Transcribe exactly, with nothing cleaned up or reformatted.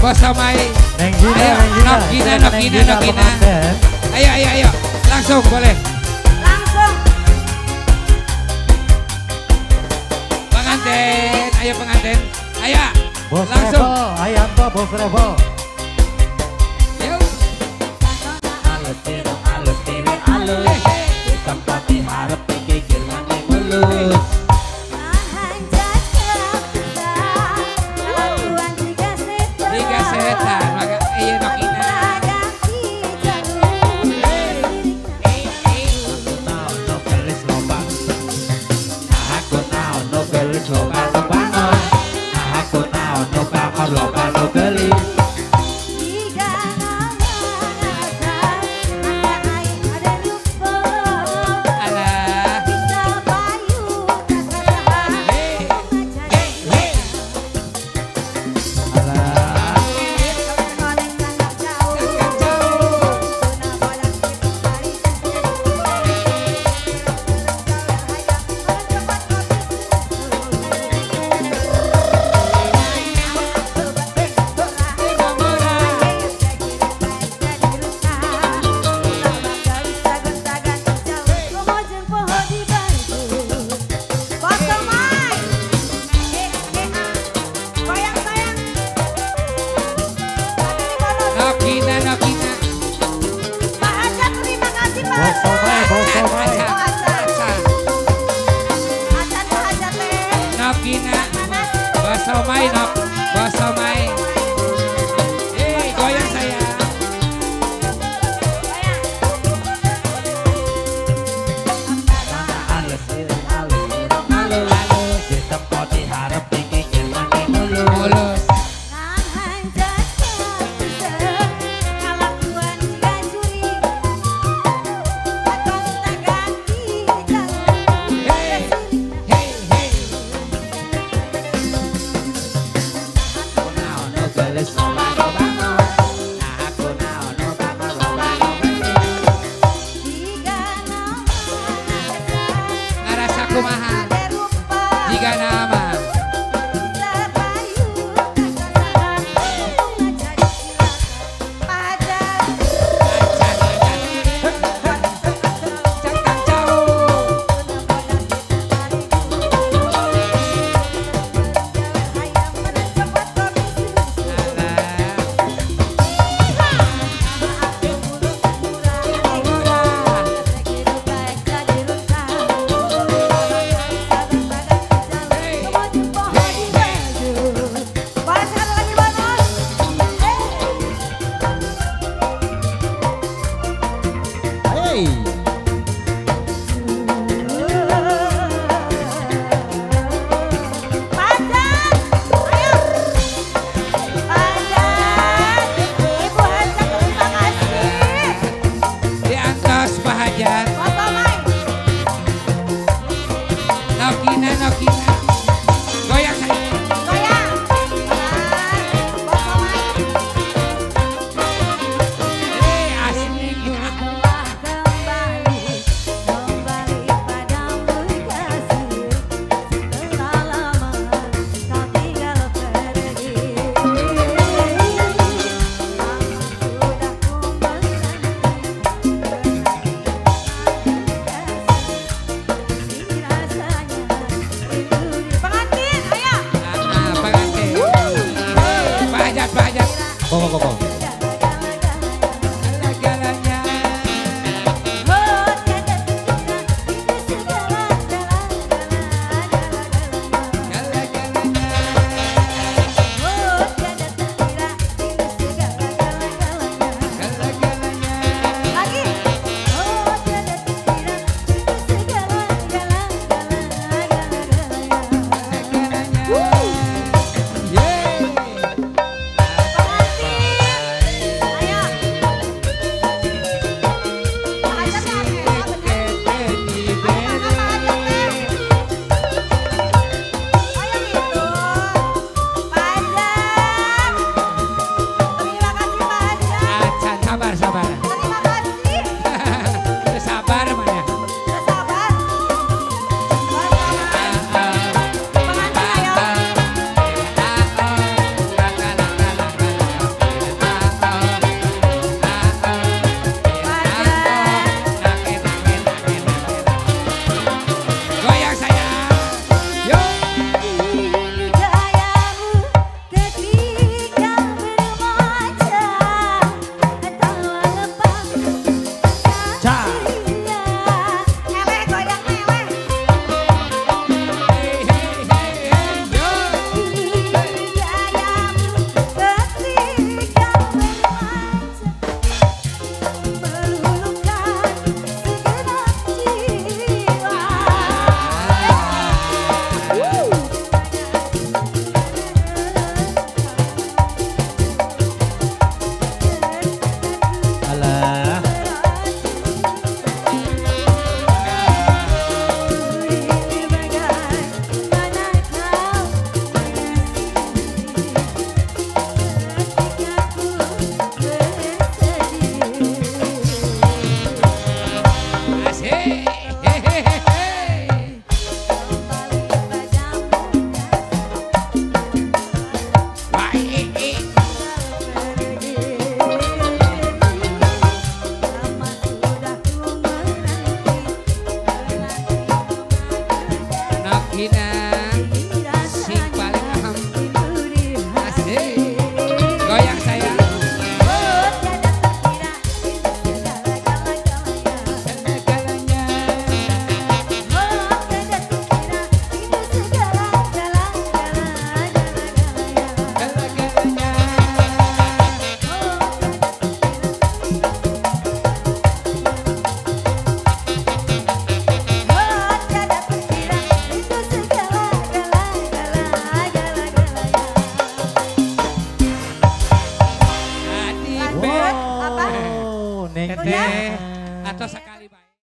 Bos Somai. Neng Gina, Ayo, Neng Gina, Nokina, Neng Nokina, Gina, Nokina. pengantin. Ayo, ayo, ayo. Langsung boleh. Langsung. Pengantin, ayo pengantin. Ayo. Bos Langsung. Revo, Ayanto, Bos Revo. Yuk. Alus tiru, alus tiru, alus. Di tempat diharap dikikir mani mulus. Tiga setan, maka iya Nokina. Aku tahu novelis lobang. Aku tahu novelis lobang lobang. Aku tahu novelis lobang novelis. Alah. Hei, hei, hei. Alah. Nokina, Nokina. Bos Somai, Bos Somai. Nokina. Bos Somai, Nok. Bos Somai. Hei, goyang sayang. Alus tiru, alus tiru, alus. Di tempat diharap dikikir mani mulus. Mulus. Hei, hei, hei. Aku tahu novelis lobang lobang. Aku tahu novelis lobang novelis. Ngarasa kumaha jika nama. Acan, acan. Cakak jauh. Alah. Hey. Diantos Pak Hajar. Nokina, Nokina. Goyang sayang. Hei, asik. Ah, pengantin. Hei, Pak Hajar, Pak Hajar. Koko, koko. Segala-galanya. Segala-galanya. Segala-galanya. Segala-galanya. Yeay. neng. Teteh atau sekali